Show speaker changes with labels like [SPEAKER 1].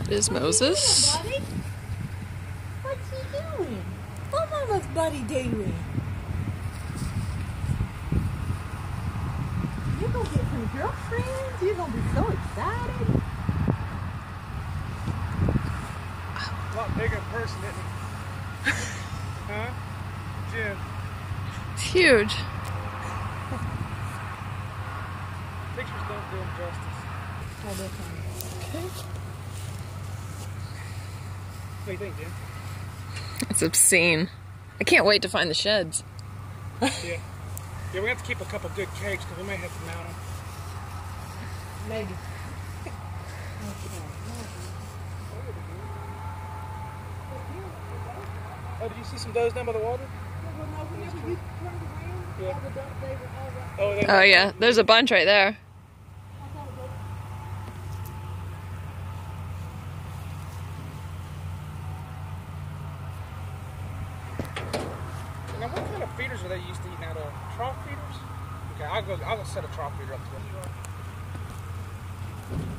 [SPEAKER 1] That is Moses.
[SPEAKER 2] Buddy? What's he doing? What Mama's buddy doing? You're gonna get some girlfriends. You're gonna be so excited.
[SPEAKER 3] A lot bigger in person, isn't he? Huh? Jim.
[SPEAKER 1] It's huge.
[SPEAKER 3] Pictures don't do him justice.
[SPEAKER 2] Oh, that's fine.
[SPEAKER 3] What do you think, Jim?
[SPEAKER 1] It's obscene. I can't wait to find the sheds.
[SPEAKER 3] Yeah. Yeah, we're gonna have to keep a couple good cakes because we may have to mount them.
[SPEAKER 2] Maybe.
[SPEAKER 3] Oh, did you see some does down by the water? Yeah.
[SPEAKER 1] Oh yeah, there's a bunch right there.
[SPEAKER 3] Now, what kind of feeders are they used to eating out of? Trough feeders? Okay, I'll go set a trough feeder up to them.